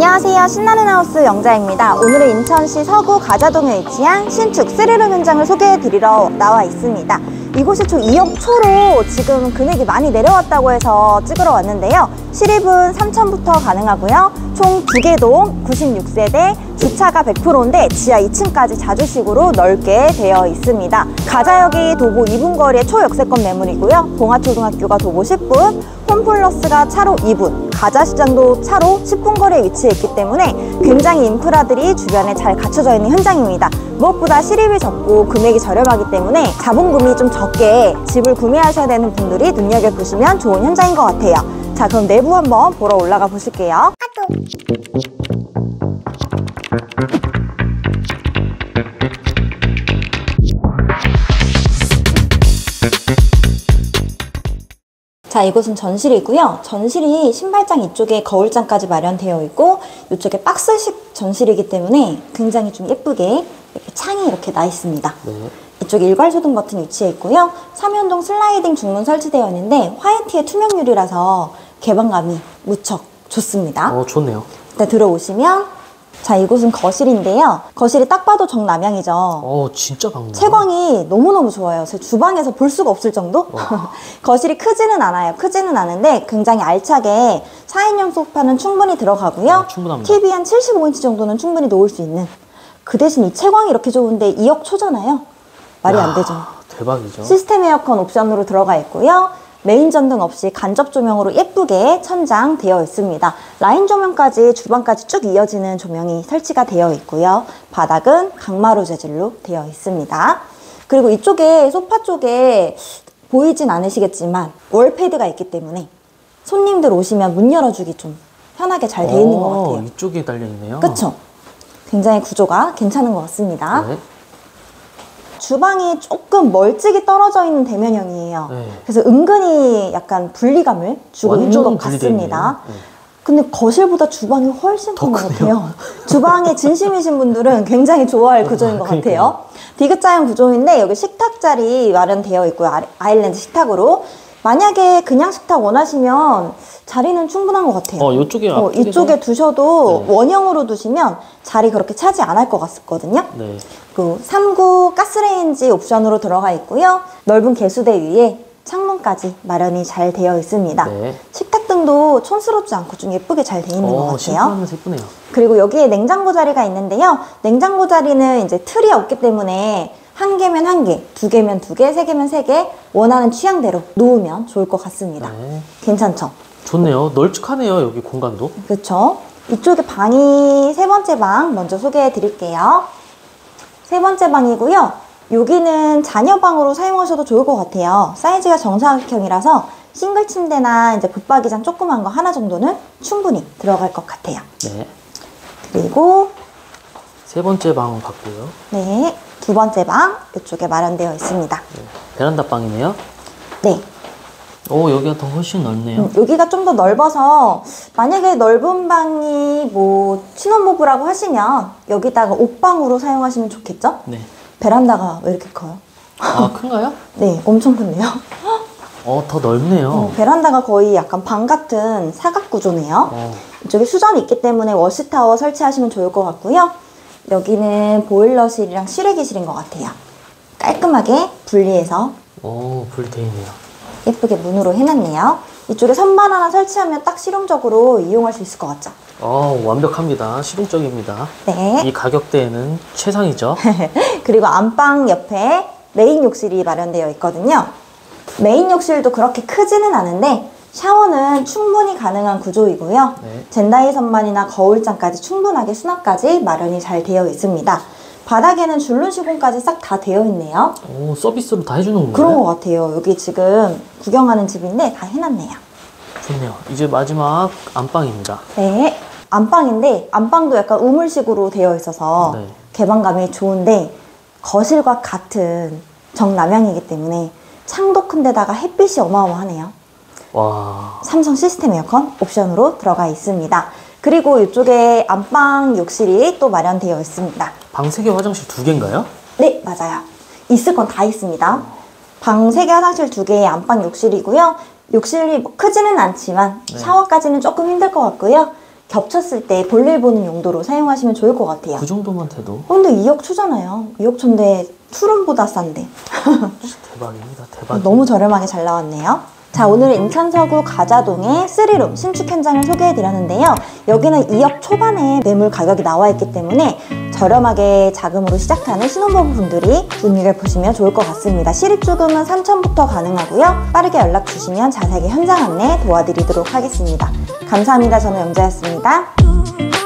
안녕하세요. 신나는 하우스 영자입니다. 오늘은 인천시 서구 가자동에 위치한 신축 3룸 현장을 소개해드리러 나와 있습니다. 이곳이 총 2억 초로 지금 금액이 많이 내려왔다고 해서 찍으러 왔는데요. 실입은 3천부터 가능하고요. 총 2개 동 96세대, 주차가 100%인데 지하 2층까지 자주식으로 넓게 되어 있습니다. 가자역이 도보 2분 거리의 초역세권 매물이고요. 봉화초등학교가 도보 10분, 홈플러스가 차로 2분, 가자시장도 차로 10분 거리에 위치해 있기 때문에 굉장히 인프라들이 주변에 잘 갖춰져 있는 현장입니다. 무엇보다 실입이 적고 금액이 저렴하기 때문에 자본금이 좀 적게 집을 구매하셔야 되는 분들이 눈여겨보시면 좋은 현장인 것 같아요. 자, 그럼 내부 한번 보러 올라가 보실게요. 자, 이곳은 전실이고요. 전실이 신발장 이쪽에 거울장까지 마련되어 있고 이쪽에 박스식 전실이기 때문에 굉장히 좀 예쁘게 이렇게 창이 이렇게 나 있습니다. 네. 이쪽에 일괄소등 버튼 위치해 있고요. 3연동 슬라이딩 중문 설치되어 있는데 화이트의 투명 유리라서 개방감이 무척 좋습니다. 좋네요. 네, 들어오시면 자, 이곳은 거실인데요. 거실이 딱 봐도 정남향이죠. 진짜 밝네요. 채광이 너무너무 좋아요. 제 주방에서 볼 수가 없을 정도? 거실이 크지는 않아요. 크지는 않은데 굉장히 알차게 4인용 소파는 충분히 들어가고요. 충분합니다. TV 한 75인치 정도는 충분히 놓을 수 있는. 그 대신 이 채광이 이렇게 좋은데 2억 초잖아요. 말이 안 되죠. 대박이죠. 시스템 에어컨 옵션으로 들어가 있고요. 메인 전등 없이 간접 조명으로 예쁘게 천장되어 있습니다. 라인 조명까지 주방까지 쭉 이어지는 조명이 설치가 되어 있고요. 바닥은 강마루 재질로 되어 있습니다. 그리고 이쪽에 소파 쪽에 보이진 않으시겠지만 월패드가 있기 때문에 손님들 오시면 문 열어주기 좀 편하게 잘 되어 있는 것 같아요. 이쪽에 달려있네요. 그쵸? 굉장히 구조가 괜찮은 것 같습니다. 네. 주방이 조금 멀찍이 떨어져 있는 대면형이에요. 네. 그래서 은근히 약간 분리감을 주고 있는 것 같습니다. 네. 근데 거실보다 주방이 훨씬 큰 것 같아요. 주방에 진심이신 분들은 굉장히 좋아할 구조인 것 같아요. 디귿자형 구조인데 여기 식탁 자리 마련되어 있고요. 아일랜드 식탁으로. 만약에 그냥 식탁 원하시면 자리는 충분한 것 같아요. 이쪽에 두셔도 네. 원형으로 두시면 자리 그렇게 차지 않을 것 같거든요. 네. 그 3구 가스레인지 옵션으로 들어가 있고요. 넓은 개수대 위에 창문까지 마련이 잘 되어 있습니다. 네. 식탁등도 촌스럽지 않고 좀 예쁘게 잘 되어 있는 것 같아요. 심플하면서 예쁘네요. 그리고 여기에 냉장고 자리가 있는데요. 냉장고 자리는 이제 틀이 없기 때문에 1개면 1개, 2개면 2개, 3개면 3개 원하는 취향대로 놓으면 좋을 것 같습니다. 네. 괜찮죠? 좋네요. 널찍하네요. 여기 공간도. 그렇죠. 이쪽에 방이 3번째 방 먼저 소개해 드릴게요. 3번째 방이고요. 여기는 자녀방으로 사용하셔도 좋을 것 같아요. 사이즈가 정사각형이라서 싱글 침대나 이제 붙박이장 조그만 거 하나 정도는 충분히 들어갈 것 같아요. 네. 그리고 3번째 방 봤고요. 네. 2번째 방 이쪽에 마련되어 있습니다. 네. 베란다 방이네요. 네. 여기가 더 훨씬 넓네요. 여기가 좀 더 넓어서 만약에 넓은 방이 뭐 신혼부부라고 하시면 여기다가 옷방으로 사용하시면 좋겠죠? 네. 베란다가 왜 이렇게 커요? 큰가요? 네, 엄청 큰데요. 더 넓네요. 베란다가 거의 약간 방 같은 사각 구조네요. 이쪽에 수전이 있기 때문에 워시타워 설치하시면 좋을 것 같고요. 여기는 보일러실이랑 실외기실인 것 같아요. 깔끔하게 분리해서 분리되어 있네요. 예쁘게 문으로 해놨네요. 이쪽에 선반 하나 설치하면 딱 실용적으로 이용할 수 있을 것 같죠? 완벽합니다. 실용적입니다. 네. 이 가격대에는 최상이죠. 그리고 안방 옆에 메인 욕실이 마련되어 있거든요. 메인 욕실도 그렇게 크지는 않은데 샤워는 충분히 가능한 구조이고요. 네. 젠다이 선반이나 거울장까지 충분하게 수납까지 마련이 잘 되어 있습니다. 바닥에는 줄눈 시공까지 싹 다 되어 있네요. 서비스로 다 해주는 건가요? 그런 것 같아요. 여기 지금 구경하는 집인데 다 해놨네요. 좋네요. 이제 마지막 안방입니다. 네. 안방인데 안방도 약간 우물식으로 되어 있어서 네. 개방감이 좋은데 거실과 같은 정남향이기 때문에 창도 큰 데다가 햇빛이 어마어마하네요. 와. 삼성 시스템 에어컨 옵션으로 들어가 있습니다. 그리고 이쪽에 안방 욕실이 또 마련되어 있습니다. 방 3개 화장실 2개인가요? 네, 맞아요. 있을 건 다 있습니다. 방 3개 화장실 2개의 안방 욕실이고요. 욕실이 뭐 크지는 않지만 샤워까지는 조금 힘들 것 같고요. 겹쳤을 때 볼일 보는 용도로 사용하시면 좋을 것 같아요. 그 정도만 돼도 근데 2억 초잖아요. 2억 초인데 투룸보다 싼데. 대박입니다. 대박. 너무 저렴하게 잘 나왔네요. 자, 오늘 인천 서구 가자동의 3룸 신축 현장을 소개해드렸는데요. 여기는 2억 초반에 매물 가격이 나와 있기 때문에 저렴하게 자금으로 시작하는 신혼부부분들이 눈여겨보시면 좋을 것 같습니다. 실입주금은 3천부터 가능하고요. 빠르게 연락 주시면 자세하게 현장 안내 도와드리도록 하겠습니다. 감사합니다. 저는 영자였습니다.